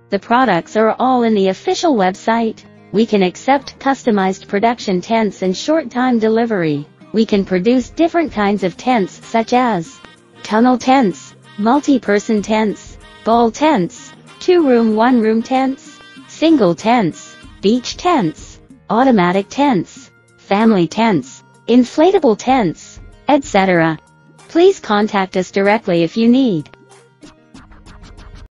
The products are all in the official website. We can accept customized production tents and short-time delivery. We can produce different kinds of tents such as tunnel tents, multi-person tents, ball tents, 2-room 1-room tents, single tents, beach tents, automatic tents, family tents, inflatable tents, etc. Please contact us directly if you need.